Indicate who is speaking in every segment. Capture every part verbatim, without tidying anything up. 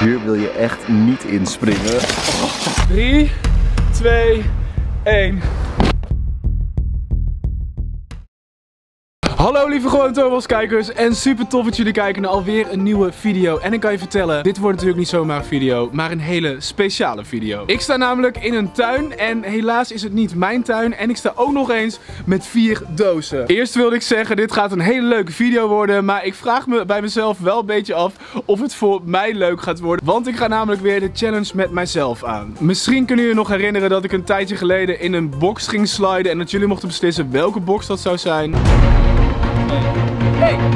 Speaker 1: Hier wil je echt niet inspringen.
Speaker 2: drie, twee, één. Hallo lieve Gewoon Thomas kijkers en super tof dat jullie kijken naar alweer een nieuwe video. En ik kan je vertellen, dit wordt natuurlijk niet zomaar een video, maar een hele speciale video. Ik sta namelijk in een tuin en helaas is het niet mijn tuin en ik sta ook nog eens met vier dozen. Eerst wilde ik zeggen, dit gaat een hele leuke video worden, maar ik vraag me bij mezelf wel een beetje af of het voor mij leuk gaat worden. Want ik ga namelijk weer de challenge met mijzelf aan. Misschien kunnen jullie nog herinneren dat ik een tijdje geleden in een box ging sliden en dat jullie mochten beslissen welke box dat zou zijn. Hey.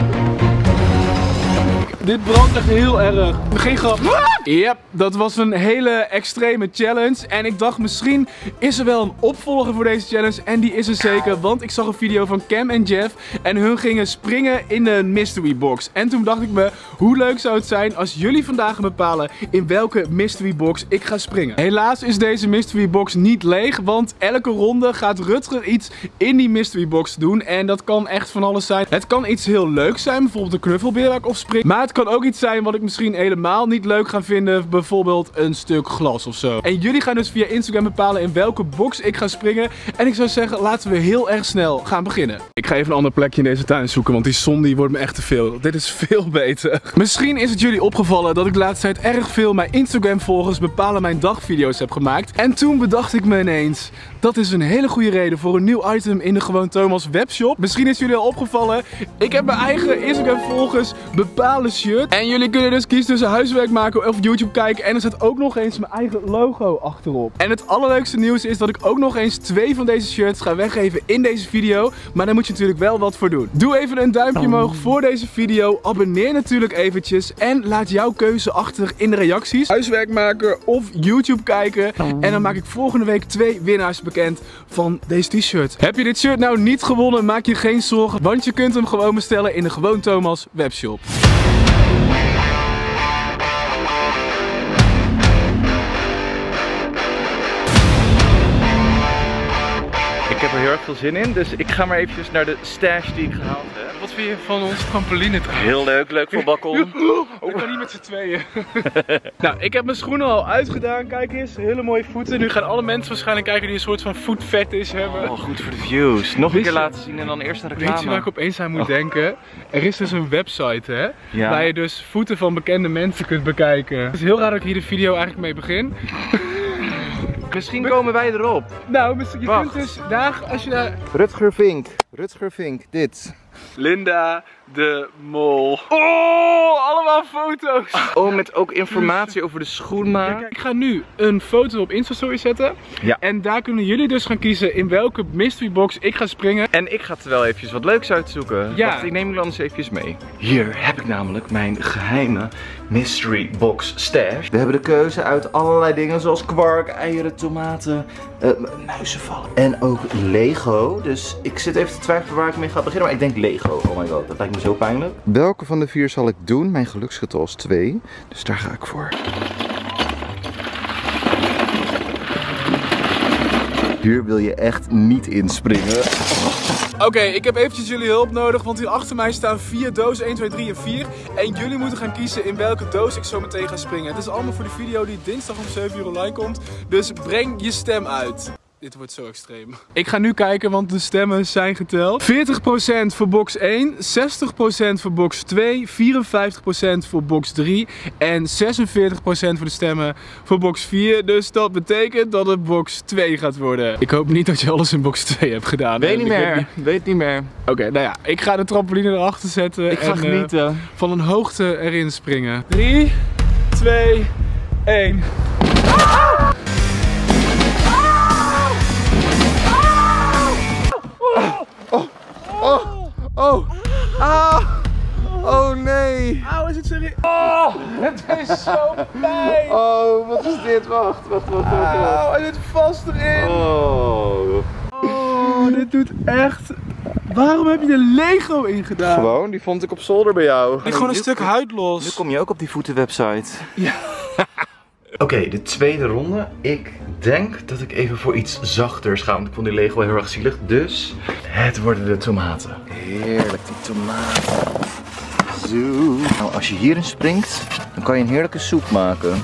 Speaker 2: Dit brandt echt heel erg. Geen grap. Yep, dat was een hele extreme challenge. En ik dacht misschien is er wel een opvolger voor deze challenge. En die is er zeker. Want ik zag een video van Cam en Jeff. En hun gingen springen in een mystery box. En toen dacht ik me, hoe leuk zou het zijn als jullie vandaag gaan bepalen in welke mystery box ik ga springen. Helaas is deze mystery box niet leeg. Want elke ronde gaat Rutger iets in die mystery box doen. En dat kan echt van alles zijn. Het kan iets heel leuks zijn. Bijvoorbeeld een knuffelbeer waar ik op spring. Maar het kan ook iets zijn wat ik misschien helemaal niet leuk ga vinden. Bijvoorbeeld een stuk glas of zo. En jullie gaan dus via Instagram bepalen in welke box ik ga springen. En ik zou zeggen, laten we heel erg snel gaan beginnen. Ik ga even een ander plekje in deze tuin zoeken, want die zon die wordt me echt te veel. Dit is veel beter. Misschien is het jullie opgevallen dat ik de laatste tijd erg veel mijn Instagram volgers bepalen mijn dagvideo's heb gemaakt. En toen bedacht ik me ineens, dat is een hele goede reden voor een nieuw item in de Gewoon Thomas webshop. Misschien is jullie al opgevallen, ik heb mijn eigen Instagram volgers bepalen shirt. En jullie kunnen dus kiezen tussen huiswerk maken of YouTube kijken. En er staat ook nog eens mijn eigen logo achterop. En het allerleukste nieuws is dat ik ook nog eens twee van deze shirts ga weggeven in deze video. Maar daar moet je natuurlijk wel wat voor doen. Doe even een duimpje omhoog voor deze video. Abonneer natuurlijk eventjes. En laat jouw keuze achter in de reacties. Huiswerk maken of YouTube kijken. En dan maak ik volgende week twee winnaars bekend van deze t-shirt. Heb je dit shirt nou niet gewonnen, maak je geen zorgen. Want je kunt hem gewoon bestellen in de Gewoon Thomas webshop.
Speaker 1: Ik heb er heel erg veel zin in, dus ik ga maar eventjes naar de stash die ik gehaald heb.
Speaker 2: Wat vind je van ons trampoline trouwens?
Speaker 1: Heel leuk, leuk voor balkon.
Speaker 2: Ik kan niet met z'n tweeën. Nou, ik heb mijn schoenen al uitgedaan. Kijk eens, hele mooie voeten. Nu gaan alle mensen waarschijnlijk kijken die een soort van voetfetish hebben.
Speaker 1: Oh, goed voor de views. Nog een keer laten zien en dan eerst een reclame.
Speaker 2: Weet je waar ik opeens aan moet oh. denken? Er is dus een website, hè?
Speaker 1: Ja.
Speaker 2: Waar je dus voeten van bekende mensen kunt bekijken. Het is heel raar dat ik hier de video eigenlijk mee begin.
Speaker 1: Misschien komen wij erop.
Speaker 2: Nou, je
Speaker 1: Wacht.
Speaker 2: kunt dus daar, als je daar...
Speaker 1: Rutger Vink. Rutger Vink, dit.
Speaker 2: Linda de Mol. Oh, allemaal foto's.
Speaker 1: Oh, met ook informatie over de schoenmaat.
Speaker 2: Ja, kijk, ik ga nu een foto op Instastory zetten.
Speaker 1: Ja.
Speaker 2: En daar kunnen jullie dus gaan kiezen in welke mystery box ik ga springen.
Speaker 1: En ik ga er wel eventjes wat leuks uitzoeken.
Speaker 2: Ja.
Speaker 1: Wacht, ik neem jullie anders eventjes mee. Hier heb ik namelijk mijn geheime mystery box stash. We hebben de keuze uit allerlei dingen zoals kwark, eieren, tomaten, uh, muizenvallen en ook Lego. Dus ik zit even te twijfelen waar ik mee ga beginnen, maar ik denk Lego. Oh my god, dat lijkt me zo pijnlijk. Welke van de vier zal ik doen? Mijn geluksgetal is twee, dus daar ga ik voor. Hier wil je echt niet inspringen.
Speaker 2: Oké, okay, ik heb eventjes jullie hulp nodig, want hier achter mij staan vier dozen, één, twee, drie en vier. En jullie moeten gaan kiezen in welke doos ik zo meteen ga springen. Het is allemaal voor de video die dinsdag om zeven uur online komt, dus breng je stem uit. Dit wordt zo extreem. Ik ga nu kijken, want de stemmen zijn geteld. veertig procent voor box één, zestig procent voor box twee, vierenvijftig procent voor box drie en zesenveertig procent voor de stemmen voor box vier. Dus dat betekent dat het box twee gaat worden. Ik hoop niet dat je alles in box twee hebt gedaan.
Speaker 1: Weet niet meer, niet... weet niet meer.
Speaker 2: Oké, okay, nou ja, ik ga de trampoline erachter zetten.
Speaker 1: Ik ga
Speaker 2: en,
Speaker 1: genieten. Uh,
Speaker 2: van een hoogte erin springen. drie, twee, één. Ah!
Speaker 1: Oh, oh, ah, oh nee.
Speaker 2: Auw, is het serieus? Oh, het is zo pijn.
Speaker 1: Oh, wat is dit? Wacht, wacht, wacht, wacht.
Speaker 2: Oh, hij zit vast erin.
Speaker 1: Oh.
Speaker 2: Oh, dit doet echt... Waarom heb je er Lego in gedaan?
Speaker 1: Gewoon, die vond ik op zolder bij jou.
Speaker 2: Ik gewoon een stuk huid los.
Speaker 1: Nu kom je ook op die voetenwebsite.
Speaker 2: Ja.
Speaker 1: Oké, okay, de tweede ronde. Ik denk dat ik even voor iets zachters ga, want ik vond die Lego heel erg zielig. Dus het worden de tomaten. Heerlijk, die tomaten. Zo. Nou, als je hierin springt, dan kan je een heerlijke soep maken.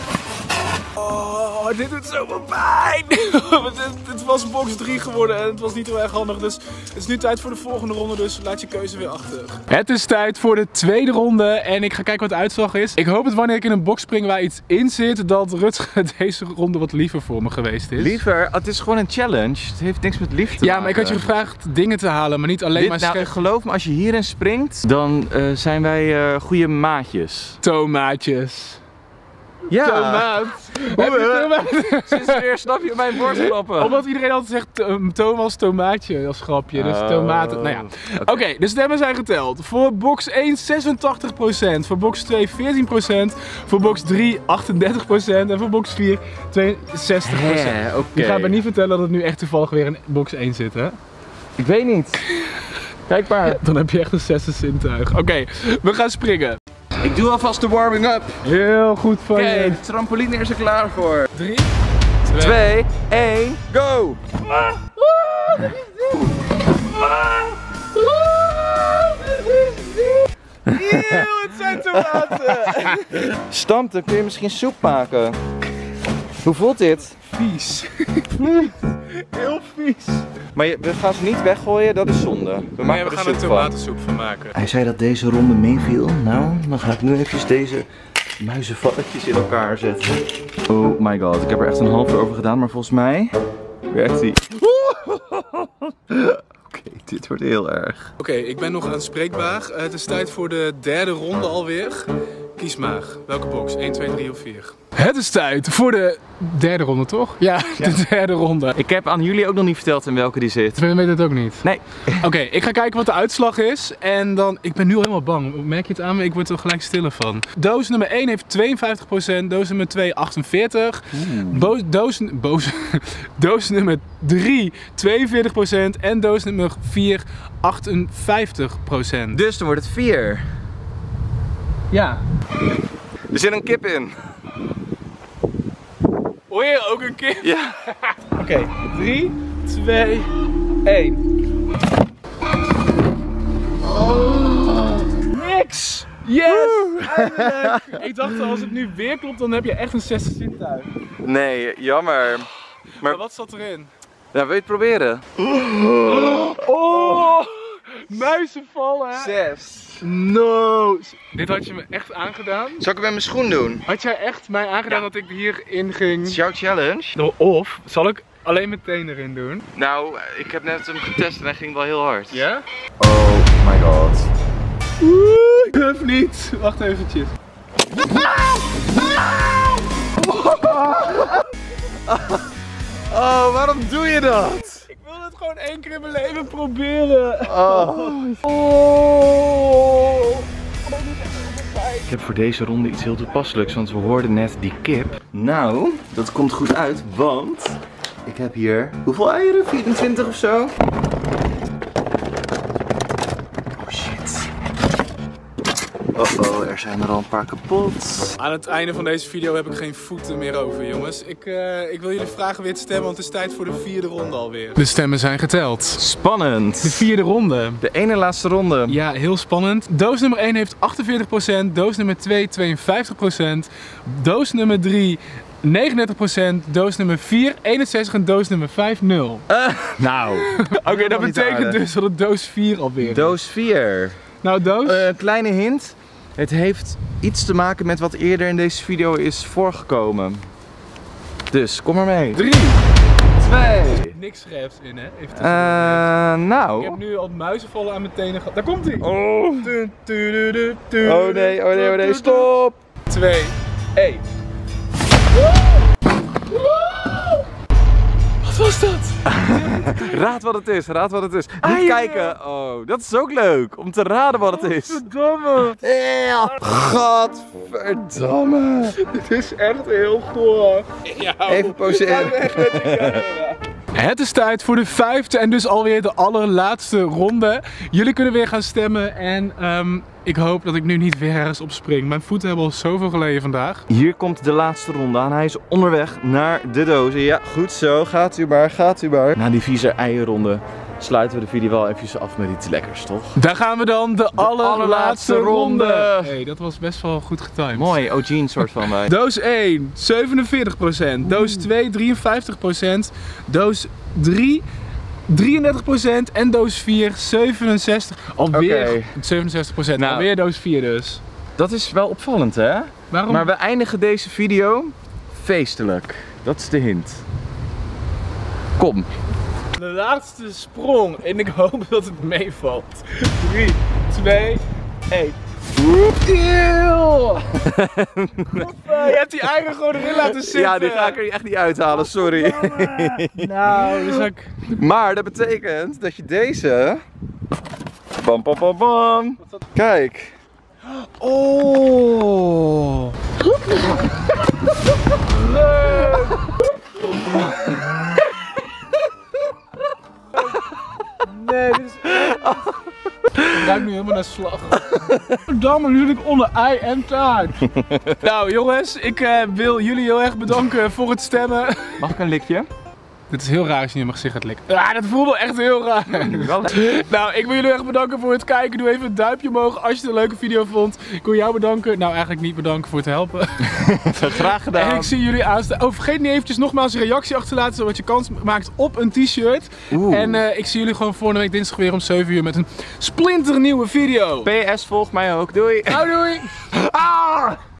Speaker 2: Oh, dit doet zoveel pijn. Het was box drie geworden en het was niet heel erg handig. Dus het is nu tijd voor de volgende ronde, dus laat je keuze weer achter. Het is tijd voor de tweede ronde en ik ga kijken wat de uitslag is. Ik hoop dat wanneer ik in een box spring waar iets in zit, dat Rutger deze ronde wat liever voor me geweest is.
Speaker 1: Liever? Het is gewoon een challenge. Het heeft niks met liefde te
Speaker 2: Ja,
Speaker 1: maken.
Speaker 2: maar ik had je gevraagd dingen te halen, maar niet alleen
Speaker 1: Dit,
Speaker 2: maar
Speaker 1: nou,
Speaker 2: scherp.
Speaker 1: geloof me, als je hierin springt, dan uh, zijn wij uh, goede maatjes.
Speaker 2: Tomaatjes.
Speaker 1: Ja.
Speaker 2: Tomaat. Heb je tomaat?
Speaker 1: Sinds weer snap je mijn borst klappen.
Speaker 2: Omdat iedereen altijd zegt um, Thomas tomaatje als grapje, dus
Speaker 1: Oh.
Speaker 2: tomaten. Nou ja. Oké, okay. Okay, de stemmen zijn geteld. Voor box één zesentachtig procent, voor box twee veertien procent, voor box drie achtendertig procent en voor box vier tweeënzestig procent.
Speaker 1: Hey, okay.
Speaker 2: Je gaat me niet vertellen dat het nu echt toevallig weer in box één zit, hè?
Speaker 1: Ik weet niet. Kijk maar.
Speaker 2: Dan heb je echt een zesde zintuig. Oké, okay, we gaan springen.
Speaker 1: Ik doe alvast de warming up.
Speaker 2: Heel goed van je.
Speaker 1: Oké, de trampoline is er klaar voor.
Speaker 2: drie,
Speaker 1: twee, één, go!
Speaker 2: Eeuw, het zijn tomaten!
Speaker 1: Stamp, dan kun je misschien soep maken. Hoe voelt dit?
Speaker 2: Vies. Heel vies.
Speaker 1: Maar je, we gaan ze niet weggooien, dat is zonde. We,
Speaker 2: maar ja, we gaan er tomatensoep van maken.
Speaker 1: Hij zei dat deze ronde meeviel. Nou, dan ga ik nu even deze muizenvalletjes in elkaar zetten. Oh my god, ik heb er echt een half uur over gedaan, maar volgens mij werkt hij. Oké, okay, dit wordt heel erg.
Speaker 2: Oké, okay, ik ben nog aanspreekbaar. Uh, het is tijd voor de derde ronde alweer. Kies maar. Welke box? één, twee, drie of vier? Het is tijd voor de derde ronde, toch? Ja, ja, de derde ronde.
Speaker 1: Ik heb aan jullie ook nog niet verteld in welke die zit.
Speaker 2: We weten het ook niet.
Speaker 1: Nee.
Speaker 2: Oké, okay, ik ga kijken wat de uitslag is. En dan, ik ben nu al helemaal bang. Merk je het aan me? Ik word er gelijk stiller van. Doos nummer één heeft tweeënvijftig procent. Doos nummer twee achtenveertig procent. Doos, doos, doos nummer drie tweeënveertig procent. En doos nummer vier achtenvijftig procent.
Speaker 1: Dus dan wordt het vier.
Speaker 2: Ja.
Speaker 1: Er zit een kip in.
Speaker 2: Hoor je ook een kip?
Speaker 1: Ja.
Speaker 2: Oké, okay, drie, twee, één. Oh, niks! Yes! Eindelijk! Ik dacht als het nu weer klopt, dan heb je echt een zesde zintuig.
Speaker 1: Nee, jammer. Maar,
Speaker 2: maar wat zat erin?
Speaker 1: Ja, wil je het proberen?
Speaker 2: Oh! Muizen vallen!
Speaker 1: Zes.
Speaker 2: No! Dit had je me echt aangedaan?
Speaker 1: Zal ik het met mijn schoen doen?
Speaker 2: Had jij echt mij aangedaan ja. dat ik hierin ging?
Speaker 1: Het is jouw challenge.
Speaker 2: Of zal ik alleen mijn teen erin doen?
Speaker 1: Nou, ik heb net hem getest en hij ging wel heel hard.
Speaker 2: Ja?
Speaker 1: Oh my god.
Speaker 2: Oeh, ik durf niet. Wacht eventjes.
Speaker 1: Oh, waarom doe je dat?
Speaker 2: Ik wil het gewoon één keer in mijn leven proberen.
Speaker 1: Oh.
Speaker 2: Oh.
Speaker 1: Ik heb voor deze ronde iets heel toepasselijks, want we hoorden net die kip. Nou, dat komt goed uit, want ik heb hier, hoeveel eieren? vierentwintig of zo? Oh shit. Oh oh, er zijn er al een paar kapot.
Speaker 2: Aan het einde van deze video heb ik geen voeten meer over, jongens. Ik, uh, ik wil jullie vragen weer te stemmen, want het is tijd voor de vierde ronde alweer. De stemmen zijn geteld.
Speaker 1: Spannend.
Speaker 2: De vierde ronde.
Speaker 1: De ene laatste ronde.
Speaker 2: Ja, heel spannend. Doos nummer één heeft achtenveertig procent, doos nummer twee tweeënvijftig procent, doos nummer drie negenendertig procent, doos nummer vier eenenzestig en doos nummer vijf nul.
Speaker 1: Uh, nou.
Speaker 2: Oké, okay, dat betekent dus dat het doos vier alweer is.
Speaker 1: Doos vier.
Speaker 2: Nou, doos?
Speaker 1: Een uh, kleine hint. Het heeft iets te maken met wat eerder in deze video is voorgekomen. Dus, kom maar mee.
Speaker 2: drie.
Speaker 1: twee.
Speaker 2: Niks scherps in, hè? Even
Speaker 1: uh, nou.
Speaker 2: Ik heb nu al muizenvallen aan mijn tenen gehad. Daar komt hij.
Speaker 1: Oh. Oh nee, oh nee, oh nee, stop.
Speaker 2: twee, één. Wat was dat?
Speaker 1: Raad wat het is, raad wat het is. Niet ah, kijken. Oh, dat is ook leuk. Om te raden wat het is.
Speaker 2: Verdomme.
Speaker 1: Ja. Godverdomme.
Speaker 2: Dit is echt heel goor.
Speaker 1: Ja, even poseren.
Speaker 2: Het is tijd voor de vijfde en dus alweer de allerlaatste ronde. Jullie kunnen weer gaan stemmen en um, ik hoop dat ik nu niet weer ergens opspring. Mijn voeten hebben al zoveel geleden vandaag.
Speaker 1: Hier komt de laatste ronde aan. Hij is onderweg naar de dozen. Ja, goed zo. Gaat u maar, gaat u maar. Na die vieze eierronde sluiten we de video wel even af met iets lekkers, toch?
Speaker 2: Daar gaan we dan, de, de allerlaatste, allerlaatste ronde.
Speaker 1: ronde.
Speaker 2: Hey, dat was best wel goed getimed.
Speaker 1: Mooi, O G een soort van mij.
Speaker 2: Doos één, zevenenveertig procent. Doos twee, drieënvijftig procent. Doos drie, drieëndertig procent. En doos vier, zevenenzestig procent. Alweer okay. zevenenzestig procent. Nou, alweer doos vier dus.
Speaker 1: Dat is wel opvallend, hè?
Speaker 2: Waarom?
Speaker 1: Maar we eindigen deze video feestelijk. Dat is de hint. Kom.
Speaker 2: De laatste sprong en ik hoop dat het meevalt. drie, twee, één. Eeuw! Je hebt die eigen gewoon erin laten zitten.
Speaker 1: Ja, die ga ik er echt niet uithalen, sorry.
Speaker 2: Nou, dus ik...
Speaker 1: Maar dat betekent dat je deze... Bam, bam, bam, bam. Kijk.
Speaker 2: Oh! Nee, dit is... Ik ruik nu helemaal naar slag. Verdamme, nu zit ik onder ei en taart. Nou jongens, ik uh, wil jullie heel erg bedanken voor het stemmen.
Speaker 1: Mag ik een likje?
Speaker 2: Dit is heel raar als je in mijn gezicht gaat likken. Ah, dat voelde echt heel raar. Nou, ik wil jullie erg bedanken voor het kijken. Doe even een duimpje omhoog als je het een leuke video vond. Ik wil jou bedanken. Nou, eigenlijk niet bedanken voor het helpen.
Speaker 1: Graag gedaan.
Speaker 2: En ik zie jullie aanstaan. Oh, vergeet niet eventjes nogmaals een reactie achter te laten, zodat je kans maakt op een t-shirt. En uh, ik zie jullie gewoon volgende week dinsdag weer om zeven uur met een splinternieuwe video.
Speaker 1: P S, volg mij ook. Doei.
Speaker 2: Nou, doei.
Speaker 1: Ah!